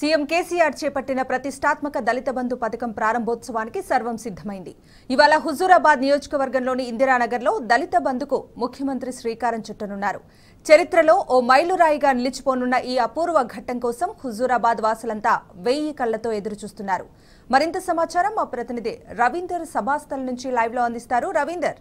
CM KCR చేపట్టిన ప్రతిష్టాత్మక దళిత బంధు పథకం ప్రారంభోత్సవానికి సర్వం సిద్ధమైంది. ఇవాళ హుజూరాబాద్ నియోజకవర్గంలోని ఇందిరానగర్లో దళిత బంధుకు ముఖ్యమంత్రి శ్రీకారం చుట్టనున్నారు. చరిత్రలో ఓ మైలురాయిగా నిలిచిపోనున్న ఈ అపూర్వ ఘట్టం కోసం హుజూరాబాద్ వాసులంతా 1000 కళ్లతో ఎదురుచూస్తున్నారు. మరింత సమాచారం మా ప్రతినిధి రవీందర్ సభాస్థల్ నుంచి లైవ్ లో అందిస్తారు. రవీందర్,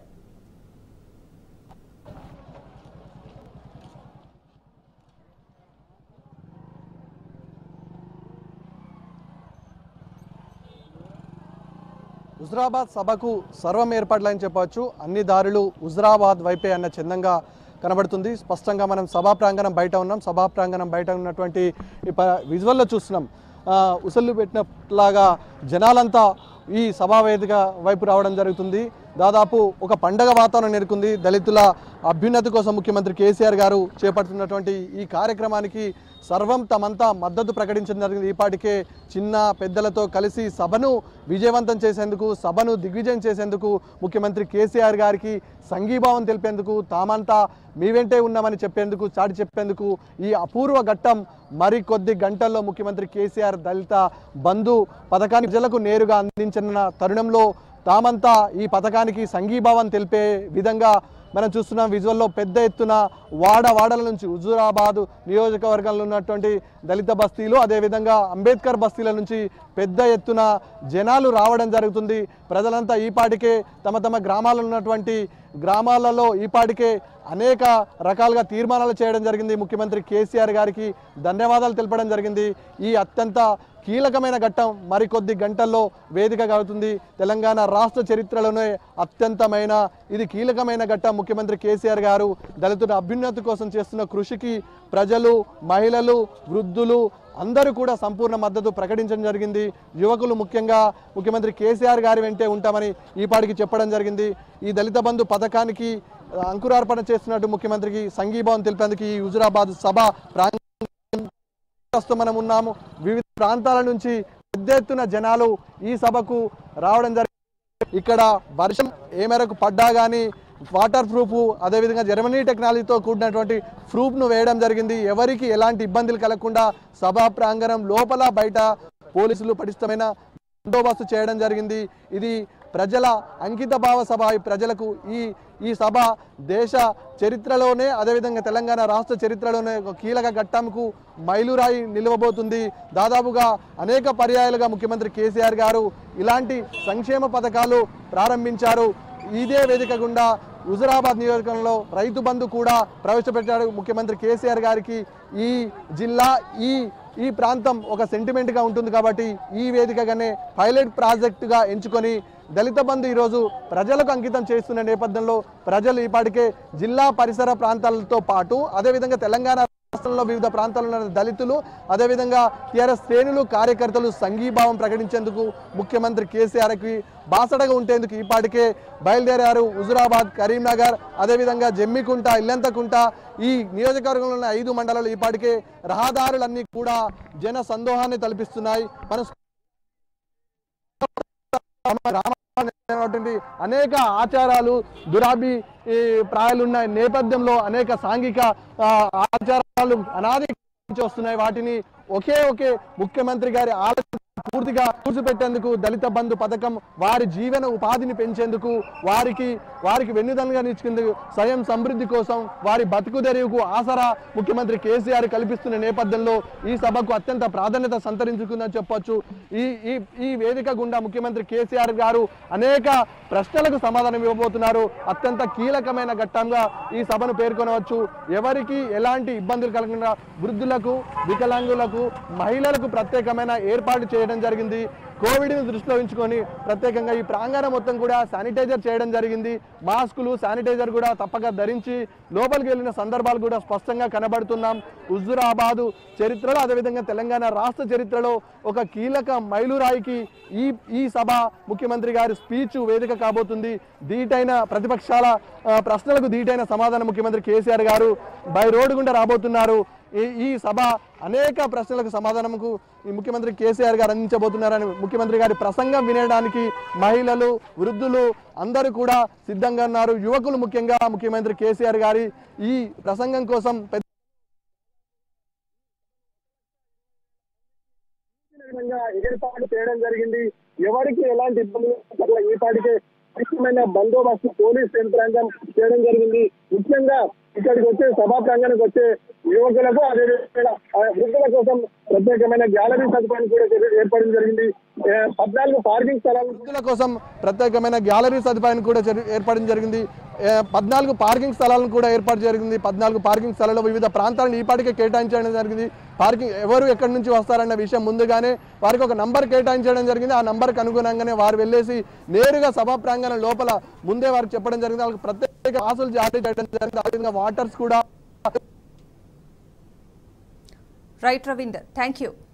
హుజురాబాద్ సభకు సర్వం ఏర్పాట్లని చెప్పవచ్చు. అన్ని దారులు హుజురాబాద్ వైపే అన్న చందంగా కనబడుతుంది. స్పష్టంగా మనం సభా ప్రాంగణం బయట ఉన్నాం. సభా ప్రాంగణం బయట ఉన్నటువంటి విజువల్లో చూస్తున్నాం. ఉసళ్ళు పెట్టినట్లాగా జనాలంతా ఈ సభా వేదిక వైపు రావడం జరుగుతుంది. దాదాపు ఒక పండగ వాతావరణం నెలకొంది. దళితుల అభ్యున్నతి కోసం ముఖ్యమంత్రి కేసీఆర్ గారు చేపడుతున్నటువంటి ఈ కార్యక్రమానికి సర్వం తమంతా మద్దతు ప్రకటించడం జరిగింది. ఈపాటికే చిన్న పెద్దలతో కలిసి సభను విజయవంతం చేసేందుకు, సభను దిగ్విజయం చేసేందుకు ముఖ్యమంత్రి కేసీఆర్ గారికి సంఘీభావం తెలిపేందుకు, తామంతా మీ వెంటే ఉన్నామని చెప్పేందుకు, చాటి చెప్పేందుకు ఈ అపూర్వ ఘట్టం మరికొద్ది గంటల్లో ముఖ్యమంత్రి కేసీఆర్ దళిత బంధు పథకాన్ని ప్రజలకు నేరుగా అందించిన తరుణంలో తామంతా ఈ పథకానికి సంఘీభావం తెలిపే విధంగా మనం చూస్తున్నాం. విజువల్లో పెద్ద ఎత్తున వాడల నుంచి హుజూరాబాద్ నియోజకవర్గంలో ఉన్నటువంటి దళిత బస్తీలు, అదేవిధంగా అంబేద్కర్ బస్తీల నుంచి పెద్ద ఎత్తున జనాలు రావడం జరుగుతుంది. ప్రజలంతా ఈపాటికే తమ తమ గ్రామాల్లో ఉన్నటువంటి గ్రామాలలో ఈపాటికే అనేక రకాలుగా తీర్మానాలు చేయడం జరిగింది. ముఖ్యమంత్రి కేసీఆర్ గారికి ధన్యవాదాలు తెలపడం జరిగింది. ఈ అత్యంత కీలకమైన ఘట్టం మరికొద్ది గంటల్లో వేదికగా అవుతుంది. తెలంగాణ రాష్ట్ర చరిత్రలోనే అత్యంతమైన ఇది కీలకమైన ఘట్టం. ముఖ్యమంత్రి కేసీఆర్ గారు దళితుల అభ్యున్నతి కోసం చేస్తున్న కృషికి ప్రజలు, మహిళలు, వృద్ధులు అందరూ కూడా సంపూర్ణ మద్దతు ప్రకటించడం జరిగింది. యువకులు ముఖ్యంగా ముఖ్యమంత్రి కేసీఆర్ గారి వెంటే ఉంటామని ఈపాటికి చెప్పడం జరిగింది. ఈ దళిత బంధు పథకానికి అంకురార్పణ చేస్తున్నట్టు ముఖ్యమంత్రికి సంఘీభావం తెలిపేందుకు ఈ హుజూరాబాద్ సభ మనం ఉన్నాము. వివిధ ప్రాంతాల నుంచి పెద్ద ఎత్తున జనాలు ఈ సభకు రావడం జరిగింది. ఇక్కడ వర్షం ఏ మేరకు పడ్డా కానీ వాటర్ ప్రూఫ్, అదేవిధంగా జర్మనీ టెక్నాలజీతో కూడినటువంటి ప్రూఫ్ను వేయడం జరిగింది. ఎవరికి ఎలాంటి ఇబ్బందులు కలగకుండా సభా ప్రాంగణం లోపల బయట పోలీసులు పటిష్టమైన బందోబస్తు చేయడం జరిగింది. ఇది ప్రజల అంకిత భావ సభ. ప్రజలకు ఈ సభ దేశ చరిత్రలోనే, అదేవిధంగా తెలంగాణ రాష్ట్ర చరిత్రలోనే ఒక కీలక ఘట్టంకు మైలురాయి నిలవబోతుంది. దాదాపుగా అనేక పర్యాయాలుగా ముఖ్యమంత్రి కేసీఆర్ గారు ఇలాంటి సంక్షేమ పథకాలు ప్రారంభించారు. ఇదే వేదిక గుండా హుజూరాబాద్ నియోజకవర్గంలో రైతు బంధు కూడా ప్రవేశపెట్టాడు ముఖ్యమంత్రి కేసీఆర్ గారికి. ఈ జిల్లా ఈ ప్రాంతం ఒక సెంటిమెంట్గా ఉంటుంది కాబట్టి ఈ వేదికగానే పైలట్ ప్రాజెక్టుగా ఎంచుకొని దళిత బంధు ఈరోజు ప్రజలకు అంకితం చేస్తున్న నేపథ్యంలో ప్రజలు ఈపాటికే జిల్లా పరిసర ప్రాంతాలతో పాటు అదేవిధంగా తెలంగాణ రాష్ట్రంలో వివిధ ప్రాంతాల్లో ఉన్న దళితులు, అదేవిధంగా టీఆర్ఎస్ శ్రేణులు, కార్యకర్తలు సంఘీభావం ప్రకటించేందుకు ముఖ్యమంత్రి కేసీఆర్కి బాసడగా ఉండేందుకు ఈపాటికే బయలుదేరారు. హుజూరాబాద్, కరీంనగర్, అదేవిధంగా జమ్మికుంట, ఇల్లంతకుంట ఈ నియోజకవర్గంలో ఉన్న 5 మండలాలు ఈపాటికే రహదారులన్నీ కూడా జన సందోహాన్ని తలపిస్తున్నాయి. అనేక ఆచారాలు, దురాభిప్రాయాలున్న నేపథ్యంలో అనేక సాంఘిక ఆచారాలు అనాది వస్తున్నాయి. వాటిని ఒకే ముఖ్యమంత్రి గారి ఆలోచన పూర్తిగా కూర్చిపెట్టేందుకు దళిత బంధు పథకం వారి జీవన ఉపాధిని పెంచేందుకు, వారికి వెన్నుదన్నుగా నిలిచేందుకు, స్వయం సమృద్ధి కోసం, వారి బతుకు తెరువుకు ఆసరా ముఖ్యమంత్రి కేసీఆర్ కల్పిస్తున్న నేపథ్యంలో ఈ సభకు అత్యంత ప్రాధాన్యత సంతరించుకుందని చెప్పొచ్చు. ఈ వేదిక గుండా ముఖ్యమంత్రి కేసీఆర్ గారు అనేక ప్రశ్నలకు సమాధానం ఇవ్వబోతున్నారు. అత్యంత కీలకమైన ఘట్టంగా ఈ సభను పేర్కొనవచ్చు. ఎవరికి ఎలాంటి ఇబ్బందులు కలగకుండా వృద్ధులకు, వికలాంగులకు, మహిళలకు ప్రత్యేకమైన ఏర్పాటు చేయడం జరిగింది. కోవిడ్ని దృష్టిలో ఉంచుకొని ప్రత్యేకంగా ఈ ప్రాంగణం మొత్తం కూడా శానిటైజర్ చేయడం జరిగింది. మాస్కులు, శానిటైజర్ కూడా తప్పక ధరించి లోపలికి వెళ్ళిన సందర్భాలు కూడా స్పష్టంగా కనబడుతున్నాం. హుజూరాబాదు చరిత్రలో, అదేవిధంగా తెలంగాణ రాష్ట్ర చరిత్రలో ఒక కీలక మైలురాయికి ఈ సభ ముఖ్యమంత్రి గారి స్పీచ్ వేదిక కాబోతుంది. ధీటైన ప్రతిపక్షాల ప్రశ్నలకు ధీటైన సమాధానం ముఖ్యమంత్రి కేసీఆర్ గారు బై రోడ్డు గుండా రాబోతున్నారు. ఈ సభ అనేక ప్రశ్నలకు సమాధానంకు ఈ ముఖ్యమంత్రి కేసీఆర్ గారు అందించబోతున్నారని ముఖ్యమంత్రి గారి ప్రసంగం వినడానికి మహిళలు, వృద్ధులు అందరూ కూడా సిద్ధంగా ఉన్నారు. యువకులు ముఖ్యంగా ముఖ్యమంత్రి కేసీఆర్ గారి ఈ ప్రసంగం కోసం ఏర్పాటు చేయడం జరిగింది. ఎవరికి ఎలాంటి ఇబ్బందులు ఈ పాటికే ముఖ్యమైన బందోబస్తు పోలీస్ యంత్రాంగం చేయడం జరిగింది. ముఖ్యంగా ఇక్కడికి వచ్చే సభా ప్రాంగణానికి వచ్చే యువకులకు అదేవిధంగా వృద్ధుల కోసం ప్రత్యేకమైన గ్యాలరీ సదుపాయం కూడా ఏర్పడడం జరిగింది. 14 పార్కింగ్ స్థలాలు వృద్ధుల కోసం ప్రత్యేకమైన గ్యాలరీ సదుపాయం కూడా ఏర్పడడం జరిగింది. 14 పార్కింగ్ స్థలాలను కూడా ఏర్పాటు జరిగింది. 14 పార్కింగ్ స్థలాల్లో వివిధ ప్రాంతాలను ఈపాటికే కేటాయించడం జరిగింది. పార్కింగ్ ఎవరు ఎక్కడి నుంచి వస్తారన్న విషయం ముందుగానే వారికి ఒక నంబర్ కేటాయించడం జరిగింది. ఆ నంబర్కి అనుగుణంగానే వారు వెళ్ళేసి నేరుగా సభా ప్రాంగణం లోపల ముందే వారికి చెప్పడం జరిగింది. వాళ్ళకి ప్రత్యేక పాసులు జారీ చేయడం జరిగింది. అదేవిధంగా వాటర్స్ కూడా రైట్ రవీందర్, థ్యాంక్ యూ.